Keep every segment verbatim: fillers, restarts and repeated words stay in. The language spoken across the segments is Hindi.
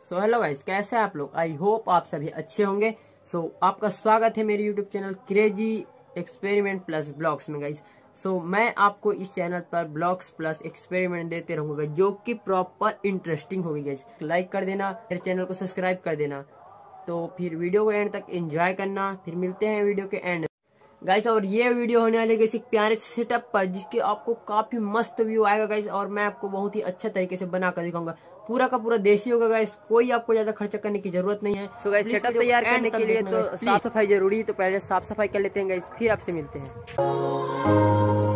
सो हेलो गाइस, कैसे हैं आप लोग। आई होप आप सभी अच्छे होंगे। सो so, आपका स्वागत है मेरे YouTube channel crazy experiment plus blogs में गाइस। सो so, मैं आपको इस चैनल पर ब्लॉग्स प्लस एक्सपेरिमेंट देते रहूंगा जो कि प्रॉपर इंटरेस्टिंग होगी गाइस। लाइक कर देना, मेरे चैनल को सब्सक्राइब कर देना, तो फिर वीडियो को एंड तक एंजॉय करना। फिर मिलते हैं वीडियो के एंड गाइस। और ये वीडियो होने वाली है एक प्यारे सेटअप पर जिसके आपको काफी मस्त व्यू आएगा गाइस, और मैं आपको बहुत ही अच्छा तरीके से बना कर दिखाऊंगा। पूरा का पूरा देसी होगा गाइस, कोई आपको ज्यादा खर्चा करने की जरूरत नहीं है। सो गाइस, सेटअप तैयार करने के लिए तो साफ सफाई जरूरी है, तो पहले साफ सफाई कर लेते हैं गाइस, फिर आपसे मिलते हैं।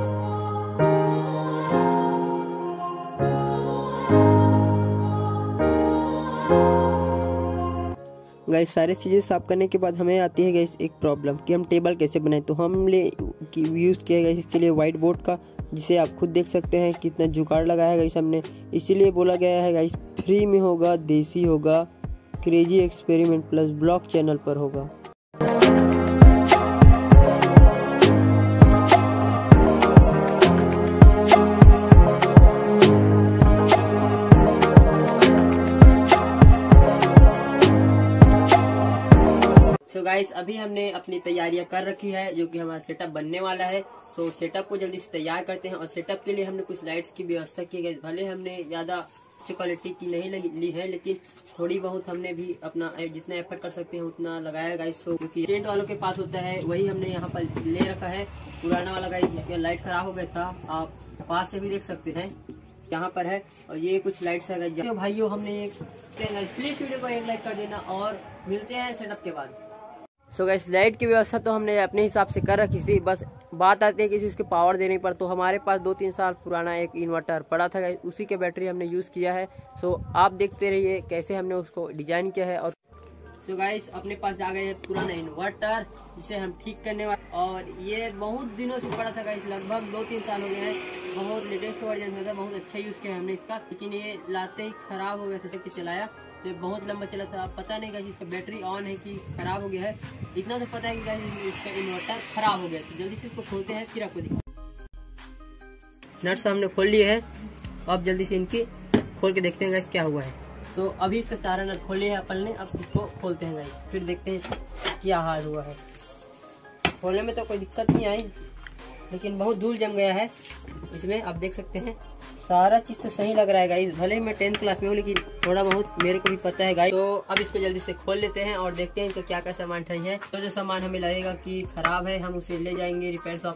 गाइस, सारी चीज़ें साफ करने के बाद हमें आती है गाइस एक प्रॉब्लम कि हम टेबल कैसे बनाएं। तो हमने यूज़ किया है इसके लिए वाइट बोर्ड का, जिसे आप खुद देख सकते हैं कितना जुगाड़ लगाया है गाइस हमने। इसीलिए बोला गया है गाइस फ्री में होगा, देसी होगा, crazy experiment plus blog channel पर होगा। सो गाइस, अभी हमने अपनी तैयारियां कर रखी है जो कि हमारा सेटअप बनने वाला है। सो so, सेटअप को जल्दी से तैयार करते हैं। और सेटअप के लिए हमने कुछ लाइट्स की व्यवस्था की है। भले हमने ज्यादा अच्छी क्वालिटी की नहीं ली है, लेकिन थोड़ी बहुत हमने भी अपना जितना एफर्ट कर सकते हैं उतना लगाया गाइस। सो क्योंकि टेंट वालों के पास होता है वही हमने यहाँ पर ले रखा है। पुराना वाला गाइस जिसका लाइट खराब हो गया था, आप पास से भी देख सकते हैं यहाँ पर है। और ये कुछ लाइट्स है गाइस। भाइयों, हमने प्लीज वीडियो को एक लाइक कर देना और मिलते हैं सेटअप के बाद। सो गाइस, लाइट की व्यवस्था तो हमने अपने हिसाब से कर रखी थी, बस बात आती है किसी उसके पावर देने पर। तो हमारे पास दो तीन साल पुराना एक इन्वर्टर पड़ा था गाइस, उसी के बैटरी हमने यूज़ किया है। सो आप देखते रहिए कैसे हमने उसको डिजाइन किया है। और सो गाइस, अपने पास आ गए पुराना इन्वर्टर जिसे हम ठीक करने वाले, और ये बहुत दिनों से पड़ा था गाइस, लगभग दो तीन साल हो गए हैं। बहुत लेटेस्ट वर्जन था, बहुत अच्छा यूज़ किया हमने इसका, लेकिन ये लाते ही खराब हो गया था। चलाया तो ये बहुत लंबा चला था। अब पता नहीं गाइस इसका बैटरी ऑन है कि खराब हो गया है, इतना तो पता है कि गाइस इसका इन्वर्टर खराब हो गया। तो जल्दी से इसको खोलते हैं, फिर आपको दिखाते हैं। नट्स हमने खोल लिए है, अब जल्दी से इनकी खोल के देखते हैं गाइस क्या हुआ है। तो अभी इसका चारा नट खोल लिया है अपन ने, अब इसको खोलते हैं गाइस, फिर देखते हैं क्या हाल हुआ है। खोलने में तो कोई दिक्कत नहीं आई, लेकिन बहुत धूल जम गया है इसमें। आप देख सकते हैं सारा चीज तो सही लग रहा है गाइस, भले ही मैं टेंथ क्लास में हूँ, लेकिन थोड़ा बहुत मेरे को भी पता है गाइस। तो अब इसको जल्दी से खोल लेते हैं और देखते हैं इनका क्या क्या सामान है। तो जो सामान हमें लगेगा कि खराब है, हम उसे ले जाएंगे रिपेयर शॉप।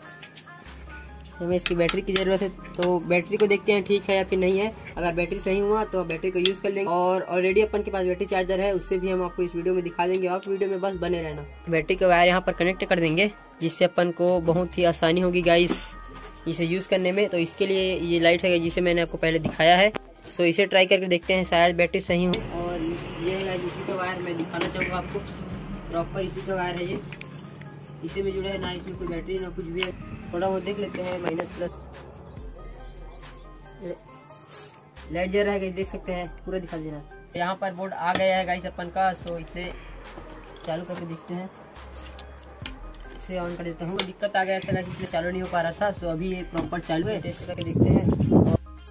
हमें इसकी बैटरी की जरूरत है, तो बैटरी को देखते हैं ठीक है या फिर नहीं है। अगर बैटरी सही हुआ तो बैटरी को यूज कर लेंगे। और ऑलरेडी अपन के पास बैटरी चार्जर है, उससे भी हम आपको इस वीडियो में दिखा देंगे। आप वीडियो में बस बने रहना। बैटरी का वायर यहाँ पर कनेक्ट कर देंगे, जिससे अपन को बहुत ही आसानी होगी गाइस इसे यूज करने में। तो इसके लिए ये लाइट है जिसे मैंने आपको पहले दिखाया है, तो इसे ट्राई करके देखते हैं शायद बैटरी सही हो। और ये है इसी का वायर मैं दिखाना चाहूँगा आपको, प्रॉपर इसी का वायर है ये, इसी में जुड़ा है, ना इसमें कोई बैटरी ना कुछ भी है। थोड़ा बहुत देख लेते हैं, माइनस प्लस लाइट जल रहा है, देख सकते हैं, पूरा दिखा देना। यहाँ पर बोर्ड आ गया है गाइस अपन का, सो इसे चालू करके देखते हैं। इसे ऑन कर देता हूँ। दिक्कत आ गया था इसलिए चालू नहीं हो पा रहा था, सो अभी ये प्रॉपर चालू है, टेस्ट करके देखते हैं।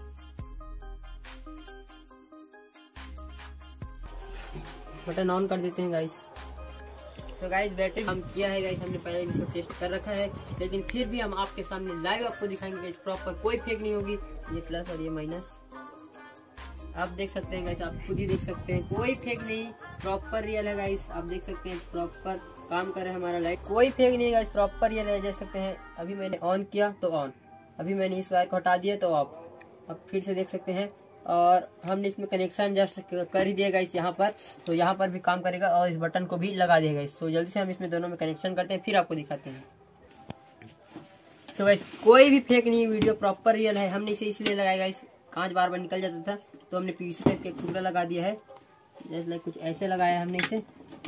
बटन ऑन कर देते हैं गाइस। तो गाइस, बैटरी हम किया है गाइस, हमने पहले इसको टेस्ट कर रखा है, लेकिन फिर भी हम आपके सामने लाइव आपको दिखाएंगे गाइस। प्रॉपर कोई फेक नहीं होगी, ये प्लस और ये माइनस आप देख सकते हैं गाइस, आप खुद ही देख सकते हैं, कोई फेक नहीं, प्रॉपर रियल है गाइस। आप देख सकते हैं प्रॉपर काम कर रहा है हमारा लाइट, कोई फेक नहीं है गाइस, प्रॉपर रियल है। देख सकते हैं अभी मैंने ऑन किया तो ऑन, अभी मैंने इस वायर को हटा दिया तो ऑफ। अब फिर से देख सकते हैं, और हमने इसमें कनेक्शन जस्ट कर ही दिया गाइस यहाँ पर, तो यहाँ पर भी काम करेगा और इस बटन को भी लगा दिया गाइस। तो जल्दी से हम इसमें दोनों में कनेक्शन करते हैं, फिर आपको दिखाते हैं। सो गाइस, कोई भी फेक नहीं, वीडियो प्रॉपर रियल है। हमने इसे इसलिए लगाया गाइस, कांच बार बार निकल जाता था, तो हमने पीवीसी टेप के टुकड़ा लगा दिया है, जैसे लाइक कुछ ऐसे लगाया हमने इसे।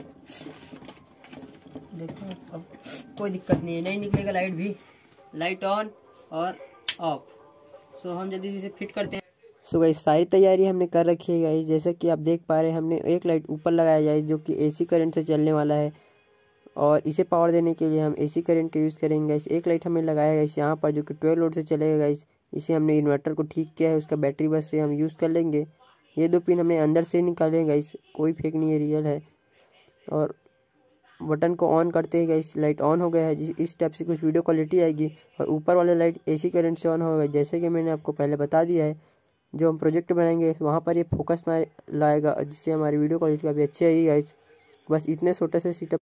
देखो अब कोई दिक्कत नहीं है, नहीं निकलेगा लाइट भी, लाइट ऑन और ऑफ। सो हम जल्दी से इसे फिट करते हैं। सो गाइस, सारी तैयारी हमने कर रखी है गाइस, जैसा कि आप देख पा रहे हैं। हमने एक लाइट ऊपर लगाया जाए जो कि एसी करंट से चलने वाला है, और इसे पावर देने के लिए हम एसी करंट का यूज़ करेंगे गाइस। एक लाइट हमें लगाया गाइस यहाँ पर जो कि ट्वेल्व वोल्ट से चलेगा गाइस। इसे हमने इन्वर्टर को ठीक किया है, उसका बैटरी बस से हम यूज़ कर लेंगे। ये दो पिन हमने अंदर से निकाले गाइस, कोई फेक नहीं है, रियल है। और बटन को ऑन करते ही गाइस लाइट ऑन हो गया है। जिस इस टाइप से कुछ वीडियो क्वालिटी आएगी। और ऊपर वाला लाइट एसी करंट से ऑन होगा, जैसे कि मैंने आपको पहले बता दिया है। जो हम प्रोजेक्ट बनाएंगे वहाँ पर ये फोकस में लाएगा, जिससे हमारी वीडियो क्वालिटी काफ़ी अच्छी आएगी गाइस। बस इतने छोटे से सेटअप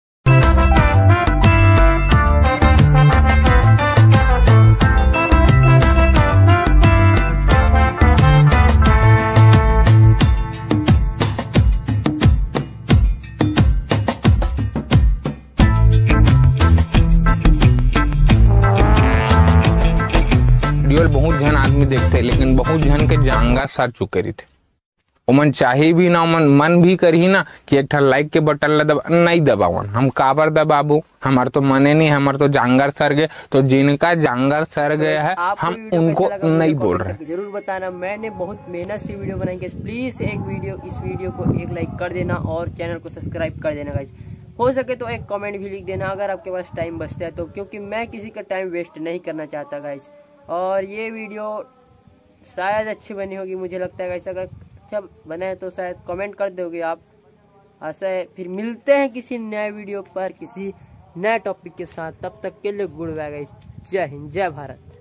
बहुत जन आदमी देखते, लेकिन बहुत जन के जांगा सर चुके रही थे। ओमन चाहे भी ना, मन मन भी करी ना कि एक लाइक के बटन ला दबा, नहीं दबावन। हम काबर दबाबू, हमार तो मने नहीं, हमार तो जांगर सर गए। तो जिनका जांगर सर गया है हम उनको नहीं बोल रहे। जरूर बताना, मैंने बहुत मेहनत से वीडियो बनाई। प्लीज एक वीडियो इस वीडियो को एक लाइक कर देना और चैनल को सब्सक्राइब कर देना गाइस। हो सके तो एक कमेंट भी लिख देना अगर आपके पास टाइम बचता है तो, क्योंकि मैं किसी का टाइम वेस्ट नहीं करना चाहता गाइस। और ये वीडियो शायद अच्छी बनी होगी, मुझे लगता है गाइस। अगर अच्छा बना है तो शायद कमेंट कर दोगे आप। ऐसा है, फिर मिलते हैं किसी नए वीडियो पर किसी नए टॉपिक के साथ। तब तक के लिए गुड बाय गाइस। जय हिंद, जय भारत।